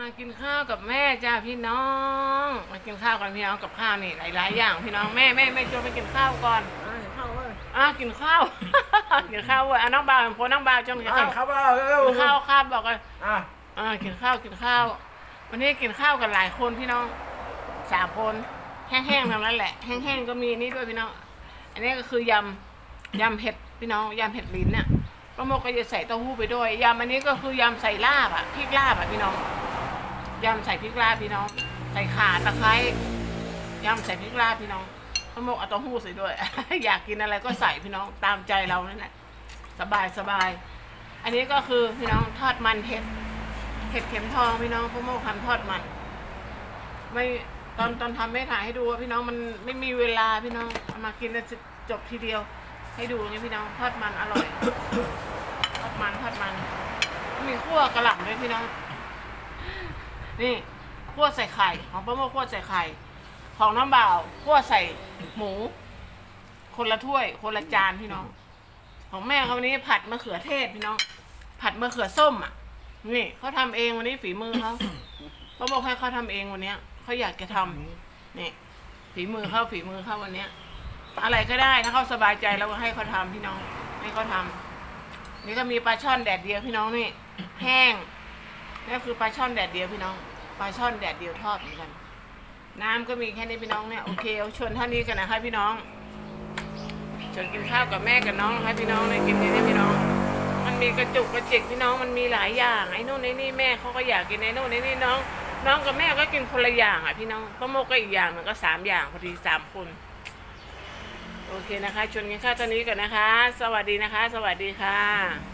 มากินข้าวกับแม่จ้าพี่น้องมากินข้าวกันพี่น้องกับข้าวนี่หลายๆอย่างพี่น้องแม่ชวนไปกินข้าวก่อนข้าวเว้ยกินข้าว กินข้าวเว้ยน้องบ่าวโพน้องบ่าวจงกินข้าวข้าวข้าวข้าวบอกกันกินข้าววันนี้กินข้าวกันหลายคนพี่น้อง3 คนแห้งๆทั้งนั้นแหละแห้งๆก็มีนี่ด้วยพี่น้องอันนี้ก็คือยำเห็ดพี่น้องยำเห็ดลิ้นเนี่ยป้าโมกก็จะใส่เต้าหู้ไปด้วยยำอันนี้ก็คือยำใส่ลาบพริกลาบพี่น้องยำใส่พริกลาบพี่น้องใส่ข่าตะไคร้ยำใส่พริกลาบพี่น้องป้าโมกเอาเต้าหู้ใส่ด้วย อยากกินอะไรก็ใส่พี่น้องตามใจเรานั่นแหละสบายอันนี้ก็คือพี่น้องทอดมันเห็ดเข็มทองพี่น้องป้าโมกทำทอดมันไม่ตอนทำไม่ถ่ายให้ดูพี่น้องมันไม่มีเวลาพี่น้องเอามากินแล้วจบทีเดียวให้ดูนี่พี่น้องทอดมันอร่อยทอดมันมีคั่วกระหล่ำด้วยพี่น้องนี่คั่วใส่ไข่ของป้าโมคั่วใส่ไข่ของน้ำบ่าวคั่วใส่หมูคนละถ้วยคนละจานพี่น้องของแม่เขาวันนี้ผัดมะเขือเทศพี่น้องผัดมะเขือส้มนี่เขาทำเองวันนี้ฝีมือเขาเขาบอกให้เขาทำเองวันนี้เขาอยากจะทำนี่ฝีมือเขาวันนี้อะไรก็ได้ถ้าเขาสบายใจเราก็ให้เขาทำพี่น้องให้เขาทำนี่ก็มีปลาช่อนแดดเดียวพี่น้องนี่แห้งนี่คือปลาช่อนแดดเดียวพี่น้องปลาช่อนแดดเดียวทอดเหมือนกันน้ำก็มีแค่นี้พี่น้องเนี่ยโอเคเอาชวนเท่านี้กันนะคะพี่น้องชวนกินข้าวกับแม่กับน้องนะคะพี่น้องเลยกินนี่พี่น้องมันมีกระจุกกระจิกพี่น้องมันมีหลายอย่างไอ้นู่นไอ้นี่แม่เขาก็อยากกินไอ้นู่นไอ้นี่น้องกับแม่ก็กินคนละอย่างพี่น้องพ่อโมก็อีกอย่างมันก็3 อย่างพอดี3 คนโอเคนะคะชวนกินข้าวตอนนี้ก่อนนะคะสวัสดีนะคะสวัสดีค่ะ